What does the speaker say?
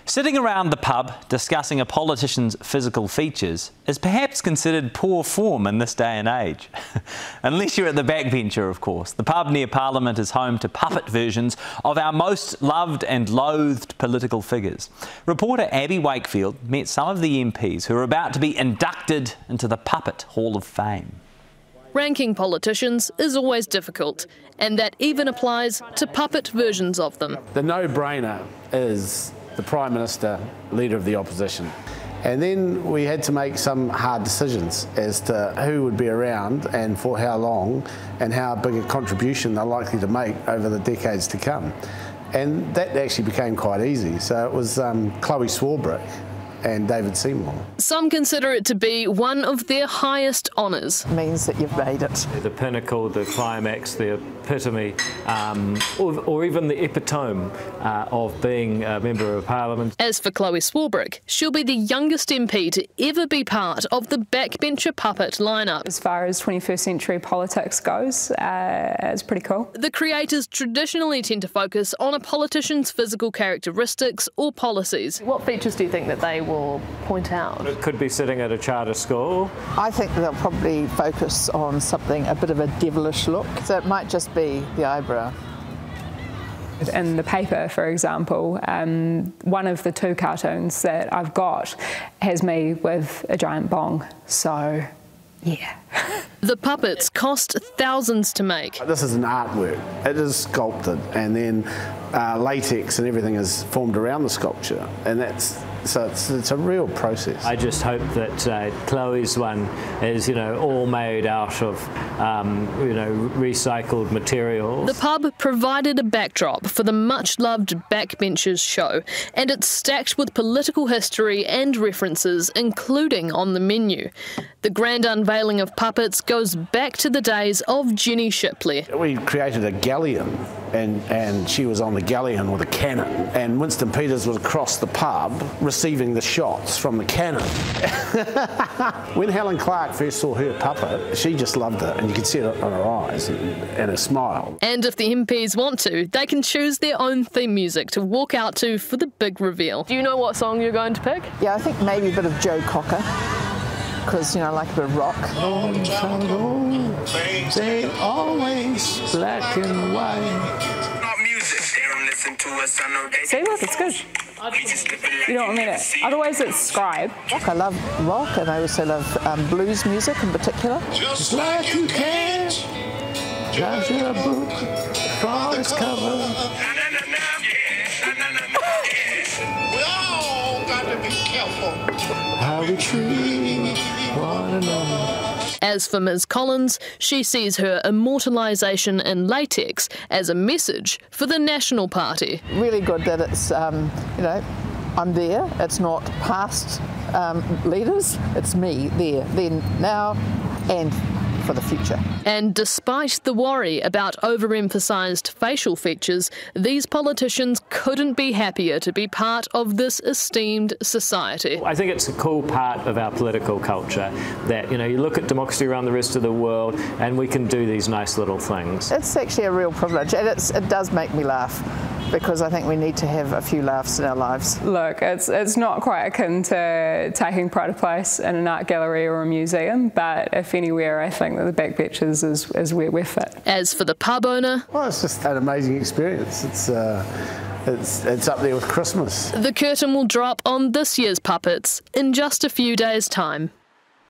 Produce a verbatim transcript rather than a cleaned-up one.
Sitting around the pub discussing a politician's physical features is perhaps considered poor form in this day and age. Unless you're at the Backbencher, of course. The pub near Parliament is home to puppet versions of our most loved and loathed political figures. Reporter Abbey Wakefield met some of the M Ps who are about to be inducted into the Puppet Hall of Fame. Ranking politicians is always difficult, and that even applies to puppet versions of them. The no-brainer is the Prime Minister, Leader of the Opposition. And then we had to make some hard decisions as to who would be around and for how long and how big a contribution they're likely to make over the decades to come. And that actually became quite easy. So it was um, Chlöe Swarbrick and David Seymour. Some consider it to be one of their highest honours. It means that you've made it. The pinnacle, the climax, the epitome, um, or, or even the epitome uh, of being a Member of Parliament. As for Chlöe Swarbrick, she'll be the youngest M P to ever be part of the Backbencher puppet lineup. As far as twenty-first century politics goes, uh, it's pretty cool. The creators traditionally tend to focus on a politician's physical characteristics or policies. What features do you think that they will point out? It could be sitting at a charter school. I think they'll probably focus on something, a bit of a devilish look. So it might just be the eyebrow. In the paper, for example, um, one of the two cartoons that I've got has me with a giant bong. So, yeah. The puppets cost thousands to make. This is an artwork. It is sculpted, and then uh, latex and everything is formed around the sculpture, and that's so it's, it's a real process. I just hope that uh, Chloe's one is, you know, all made out of, um, you know, recycled materials. The pub provided a backdrop for the much-loved Backbenchers show, and it's stacked with political history and references, including on the menu. The grand unveiling of puppets goes back to the days of Jenny Shipley. We created a galleon, and, and she was on the galleon with a cannon, and Winston Peters was across the pub receiving the shots from the cannon. When Helen Clark first saw her puppet, she just loved it, and you could see it on her eyes and, and her smile. And if the M Ps want to, they can choose their own theme music to walk out to for the big reveal. Do you know what song you're going to pick? Yeah, I think maybe a bit of Joe Cocker, because, you know, I like a bit of rock. Long time ago, they always black and white. See, look, it's good. You know what I mean? It. Otherwise, it's scribe. I love rock, and I also love um, blues music in particular. Just like you can, judge your book from its cover. We all got to be careful how we treat one another. As for Miz Collins, she sees her immortalisation in latex as a message for the National Party. Really good that it's, um, you know, I'm there. It's not past um, leaders. It's me there, then, now, and for the future. And despite the worry about overemphasised facial features, these politicians couldn't be happier to be part of this esteemed society. I think it's a cool part of our political culture that, you know, you look at democracy around the rest of the world and we can do these nice little things. It's actually a real privilege, and it's, it does make me laugh, because I think we need to have a few laughs in our lives. Look, it's it's not quite akin to taking pride of place in an art gallery or a museum, but if anywhere, I think that the Backbenchers is, is where we're fit. As for the pub owner, Well, it's just an amazing experience. It's, uh, it's, it's up there with Christmas. the curtain will drop on this year's puppets in just a few days' time.